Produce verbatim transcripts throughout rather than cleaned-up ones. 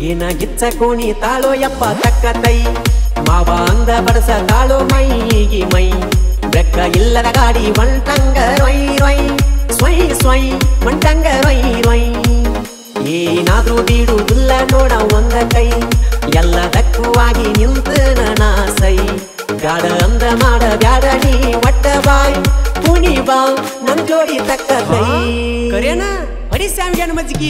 ಏನ ಗಿಚ್ಚ ಕೋಣಿ ತಾಳೋ ಯಪ್ಪ ತಕ್ಕ ತೈ ಮಾವ ಅಂದ ಬಡಸ ತಾಳೋ ಮೈಗಿ ಮೈ ಬೆಕ್ಕ ಇಲ್ಲದ ಗಾಡಿ ಒಂಟಂಗ ರೊಯ್ ರೊಯ್ ಸ್ವಯ್ ಸ್ವಯ್ ಒಂಟಂಗ ರೊಯ್ ರೊಯ್ ಏನಾದ್ರೂ ಬೀಡುವುದಿಲ್ಲ ನೋಡ ಒಂದ ಕೈ ಎಲ್ಲದಕ್ಕೂ ಆಗಿ ನಿಂತ ನಾಸೈ ಬ್ಯಾಡ ಅಂದ ಮಾಡ ಬ್ಯಾಡ ನೀ ಒಟ್ಟ ಬಾಯ್ ಪುಣಿ ಬಾ ನಮ್ ಜೋಡಿ ತಕ್ಕ ತೈ ಕರೇನ ಬಡಿ ಸ್ಯಾಮಿಗನ ಮಜ್ಜಿಗಿ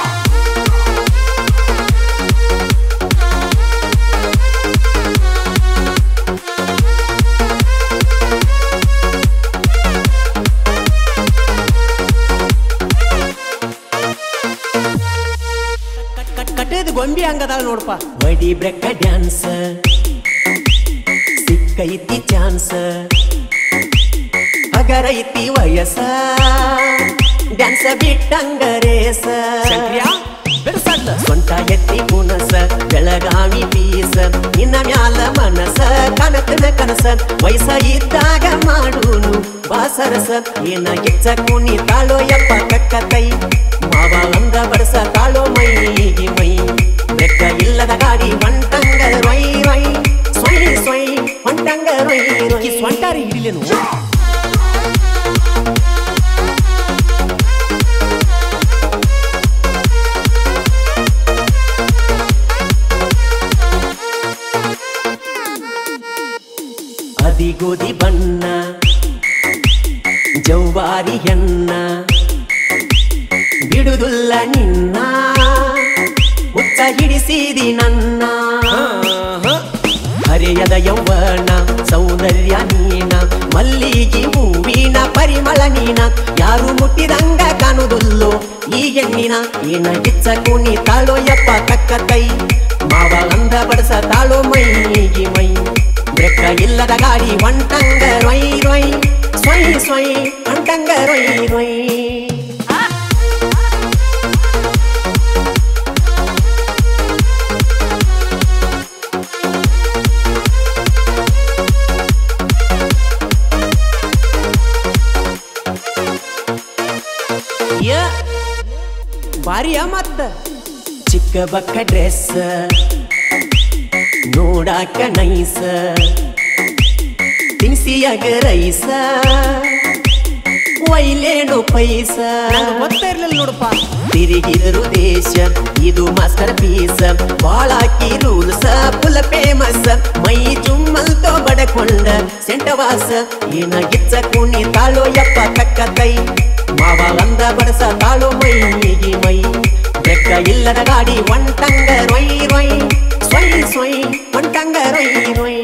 ಕಟ್ಟೇದು ಗೊಂಬಿ ಹಂಗದಾಳ ನೋಡಪ್ಪ ವಡಿ ಬ್ರೆಕ್ಕ ಡ್ಯಾನ್ಸ್ ಸಿಕ್ಕೈತಿ ಚಾನ್ಸ್ ಹಗರೈತಿ ವಯಸ್ಸ ಡ್ಯಾನ್ಸ ಬಿಟ್ಟಂಗ ರೇಸ ಸ್ವಂತ ಎತ್ತಿ ಕುನಸ ಬೆಳಗಾವಿ ಪೀಸ ನಿನ್ನ ಮ್ಯಾಲ ಮನಸ ಕನಕನ ಕನಸ ವಯಸ್ಸ ಇದ್ದಾಗ ಮಾಡೂನು ಬಾಸರಸ ಏನ ಗಿಚ್ಚ ಕುನಿ ತಾಳೋ ಯಪ್ಪ ಕಕ್ಕ ಕೈ ಮಾವ ಅಂದ ಬಡಸ ತಾಳೋ ಮೈಗಿ ಮೈ ಬೆಕ್ಕ ಇಲ್ಲದ ಗಾಡಿ ಒಂಟಂಗ ರೊಯ್ ರೊಯ್ ಸ್ವಯ್ ಸ್ವಯ್ ಒಂಟಂಗ ರೊಯ್ ರೊಯ್ ಸ್ವಂಟಾರಿ ಹಿಡಿಲೇನು ಅದಿ ಗೋಧಿ ಬಣ್ಣ ಜೌವಾರಿ ಹೆಣ್ಣ ಬಿಡುದುಲ್ಲ ನಿನ್ನ ಉಚ್ಚ ಹಿಡಿಸಿದಿ ನನ್ನ ಹರೆಯದ ಯೌವನ ಸೌಂದರ್ಯ ನೀನ ಮಲ್ಲಿಗೆ ಹೂವಿನ ಪರಿಮಳ ನೀನ ಯಾರು ಮುಟ್ಟಿದಂಗ ಕಾಣುವುದಿಲ್ಲೋ ಈ ಹೆಣ್ಣಿನ ಏನ ಗಿಚ್ಚ ಕುಣಿ ತಾಳೋ ಯಪ್ಪ ಕಕ್ಕ ಕೈ ಮಾವ ಅಂದ ಬಡಸ ತಾಳೋ ಮೈಗಿ ಮೈ ಬೆಕ್ಕ ಇಲ್ಲದ ಗಾಡಿ ಒಂಟಂಗ ರೊಯ್ ರೊಯ್ ಸ್ವಯ್ ಸ್ವಯ್ ಒಂಟಂಗ ರೊಯ್ ರೊಯ್ ಬಾರಿಯ ಮತ್ತ ಚಿಕ್ಕ ಬಕ್ಕ ಡ್ರೆಸ್ ನೋಡಾಕ ನೈಸ ತಿನ್ಸಿಯಾಗ ರೈಸ ಒಯ್ಲೇನು ಪೈಸ ಗೊತ್ತಾ ಇರ್ಲಿಲ್ಲ ನೋಡಪ್ಪ ತಿರುಗಿದರು ದೇಶ ಇದು ಮಾಸ್ಟರ್ ಪೀಸ್ ಬಾಳಾಕಿ ರೂಲ್ಸ್ ಫುಲ್ ಫೇಮಸ್ ಮೈ ಚುಮ್ಮಲ್ತೋ ಬಡಕೊಂಡ ಸೆಂಟವಾಸ ಏನ ಗಿಚ್ಚ ಕುಣಿ ತಾಳೋ ಯಪ್ಪ ಕಕ್ಕ ಕೈ ಮಾವ ಅಂದ ಬಡಸ ತಾಳೋ ಮೈಗಿ ಮೈ ಬೆಕ್ಕ ಇಲ್ಲದ ಗಾಡಿ ಒಂಟಂಗ ರೊಯ್ ರೊಯ್ ಸ್ವಯ್ ಸ್ವಯ್ ಒಂಟಂಗ ರೊಯ್ ರೊಯ್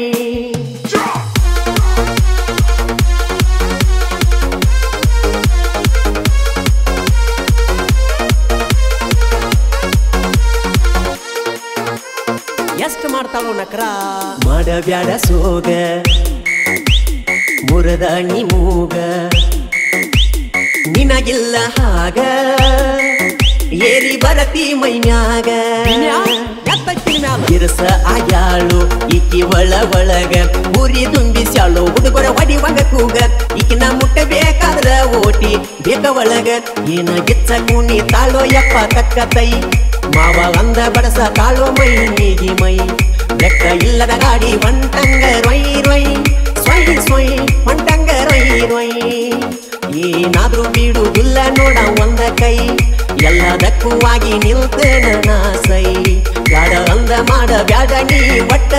ಎಷ್ಟು ಮಾಡ್ತಾಳೋ ನಕ್ರ ಮಾಡಬ್ಯಾಡ ಸೋಗ ಮುರದಾಣಿ ಮೂಗ ನಿನಗಿಲ್ಲ ಹಾಗ ಏರಿ ಬರತಿ ಮೈನ್ಯಾಗ ಇರಸ ಆಯಾಳು ಈಕಿ ಒಳ ಒಳಗ ಊರಿ ತುಂಬಿಸ್ಯಾಳು ಹುಡುಗರ ಒಡಿವಂಗ ಕೂಗ ಈಕಿನ ಮುಟ್ಟಬೇಕಾದ್ರ ಓಟಿ ಬೇಕ ಒಳಗ ಏನ ಗಿಚ್ಚ ಕುಣಿ ತಾಳೋ ಯಪ್ಪ ತಕ್ಕ ತೈ ಮಾವ ಅಂದ ಬಡಸ ತಾಳೋ ಮೈಗಿ ಮೈ ಬೆಕ್ಕ ಇಲ್ಲದ ಗಾಡಿ ಒಂಟಂಗ ರೊಯ್ ರೊಯ್ ಸ್ವಯ್ ಸ್ವಯ್ ಒಂಟಂಗ ರೊಯ್ ರೊಯ್ ಏನಾದ್ರೂ ಬೀಡುವುದಿಲ್ಲ ನೋಡ ಒಂದ ಕೈ ಎಲ್ಲದಕ್ಕೂ ಆಗಿ ನಿಲ್ತೇನ ನಾಸೈ ಬ್ಯಾಡ ಅಂದ ಮಾಡ ಬ್ಯಾಡ ನೀ ಒಟ್ಟ